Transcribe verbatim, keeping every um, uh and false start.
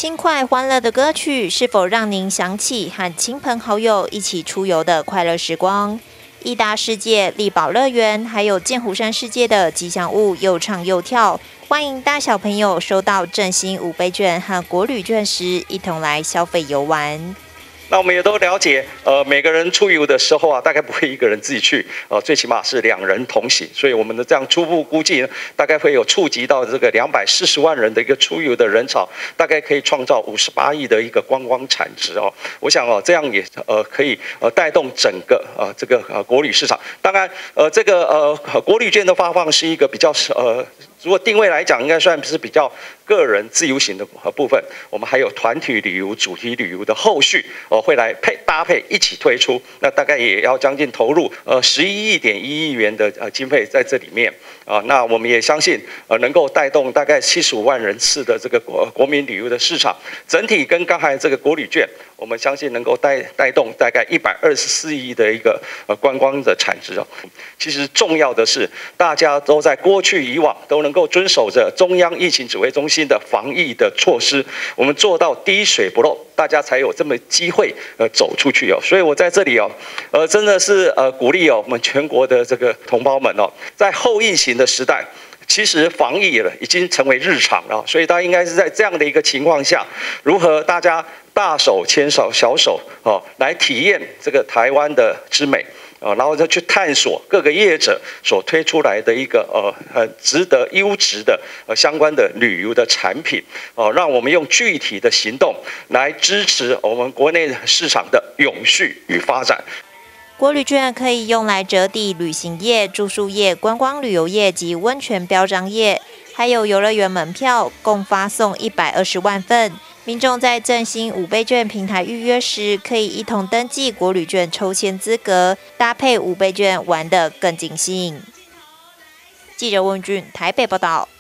轻快欢乐的歌曲，是否让您想起和亲朋好友一起出游的快乐时光？义大世界、力宝乐园，还有剑湖山世界的吉祥物又唱又跳，欢迎大小朋友收到振兴五倍券和国旅券时，一同来消费游玩。 那我们也都了解，呃，每个人出游的时候啊，大概不会一个人自己去，呃，最起码是两人同行。所以我们的这样初步估计呢，大概会有触及到这个两百四十万人的一个出游的人潮，大概可以创造五十八亿的一个观光产值哦。我想哦，这样也呃可以呃带动整个呃这个呃国旅市场。当然，呃这个呃国旅券的发放是一个比较呃。如果定位来讲，应该算是比较个人自由行的部分。我们还有团体旅游、主题旅游的后续，哦，会来配搭配一起推出。那大概也要将近投入呃十一亿点一亿元的呃经费在这里面啊。那我们也相信呃能够带动大概七十五万人次的这个国国民旅游的市场。整体跟刚才这个国旅券，我们相信能够带带动大概一百二十四亿的一个呃观光的产值哦。其实重要的是，大家都在过去以往都能够遵守着中央疫情指挥中心的防疫的措施，我们做到滴水不漏，大家才有这么机会呃走出去哦。所以我在这里哦，呃真的是呃鼓励哦我们全国的这个同胞们哦，在后疫情的时代。其实防疫了已经成为日常了，所以大家应该是在这样的一个情况下，如何大家大手牵手小手哦，来体验这个台湾的之美。啊，然后再去探索各个业者所推出来的一个呃很值得优质的呃相关的旅游的产品，哦、呃，让我们用具体的行动来支持我们国内市场的永续与发展。 国旅券可以用来折抵旅行业、住宿业、观光旅游业及温泉标章业，还有游乐园门票，共发送一百二十万份。民众在振兴五倍券平台预约时，可以一同登记国旅券抽签资格，搭配五倍券玩得更尽兴。记者温俊台北报道。